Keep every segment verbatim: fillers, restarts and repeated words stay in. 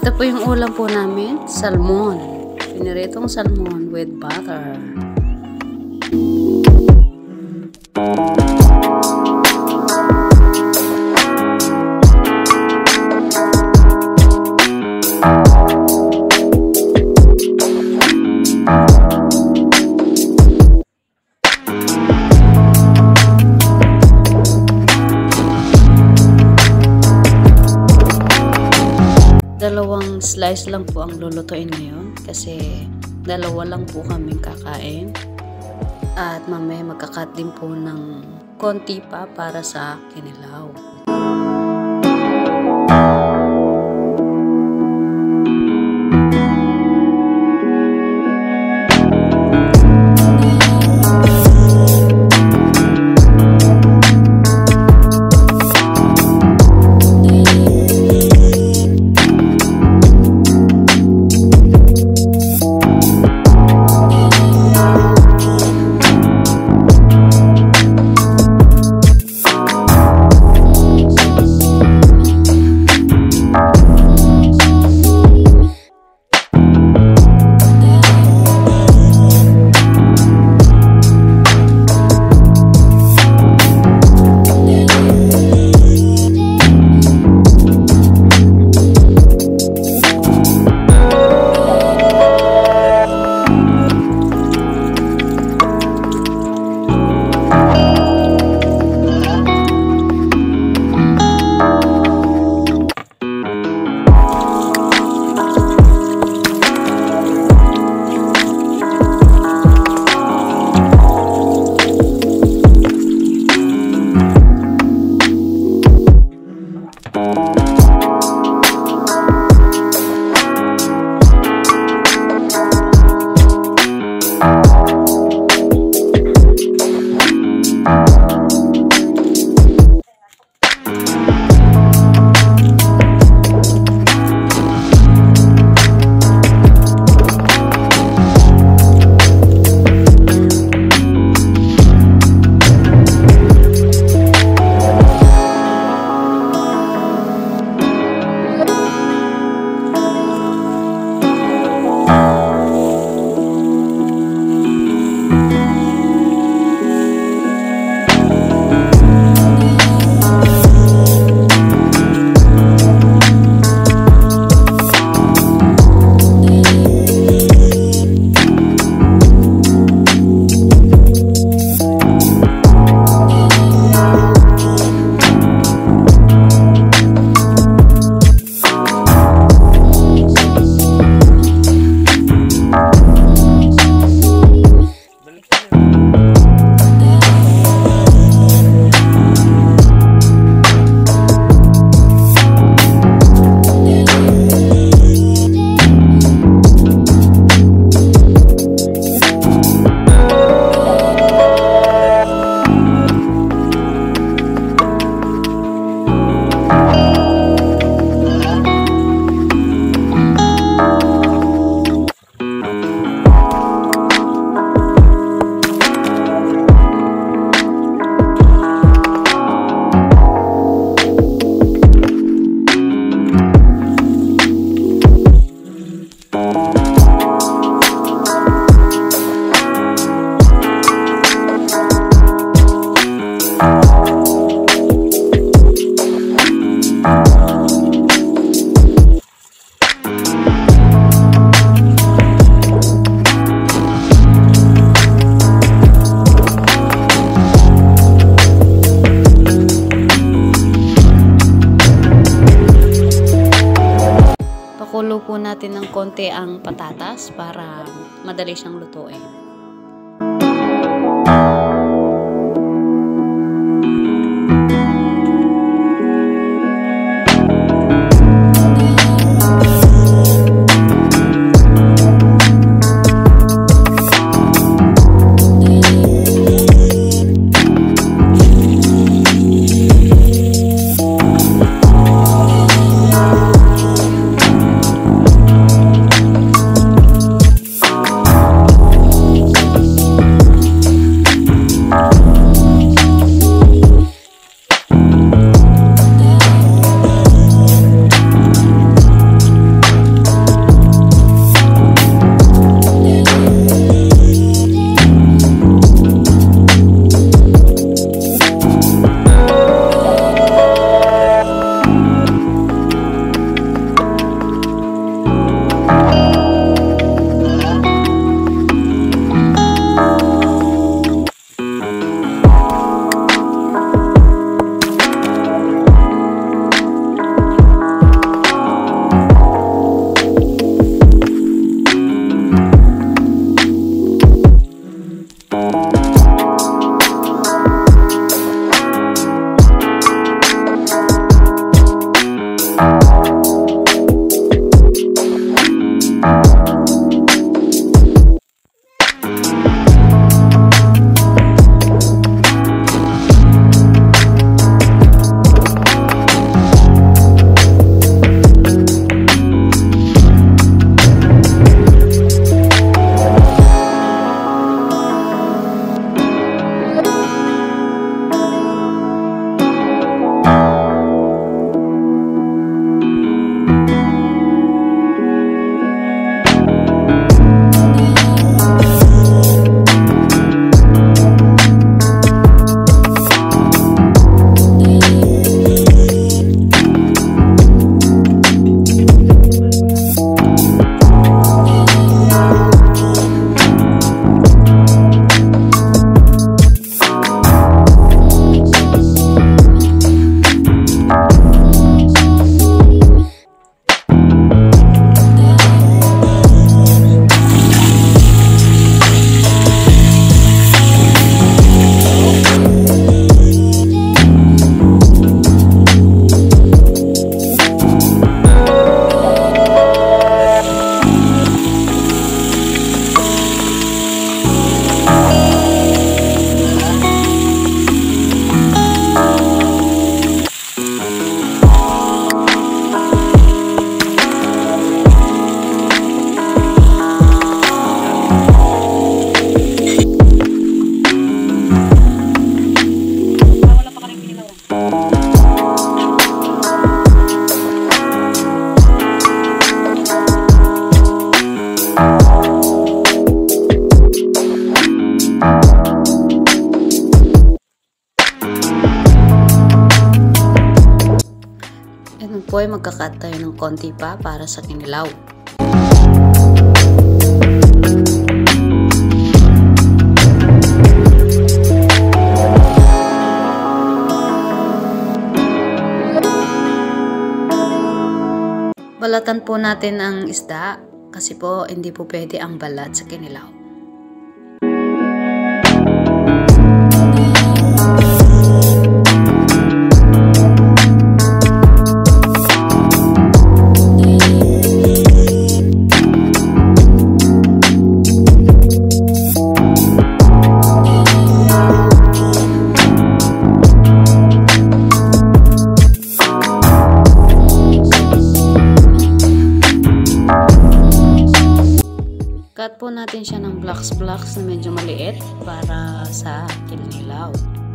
Ito po yung ulam po namin, salmon. Piniritong salmon with butter. Dalawang slice lang po ang lulutuin ngayon kasi dalawa lang po kaming kakain at mamaya magkakat din po ng konti pa para sa kinilaw. Pakulo po natin ng konti ang patatas para madali siyang lutuin. po ay magkakat tayo ng konti pa para sa kinilaw. Balatan po natin ang isda kasi po hindi po pwede ang balat sa kinilaw. Cut po natin siya ng blocks-blocks na medyo maliit para sa kinilaw.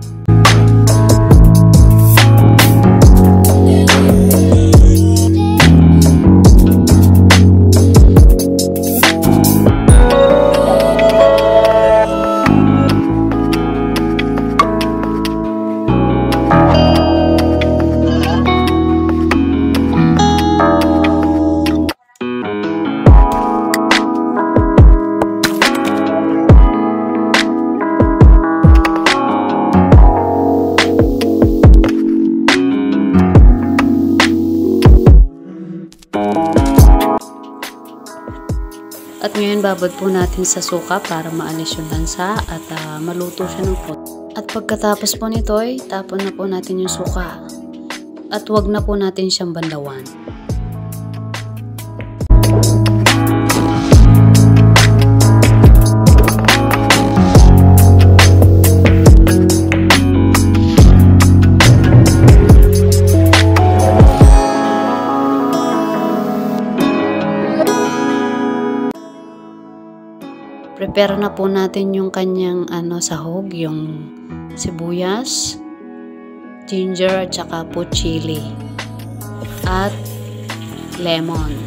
At ngayon babad po natin sa suka para maalis yung lansa at uh, maluto siya ng pot. At pagkatapos po nito ay tapon na po natin yung suka. At wag na po natin siyang banlawan. Prepare na po natin yung kanyang ano, sahog, yung sibuyas, ginger, at saka po chili, at lemon.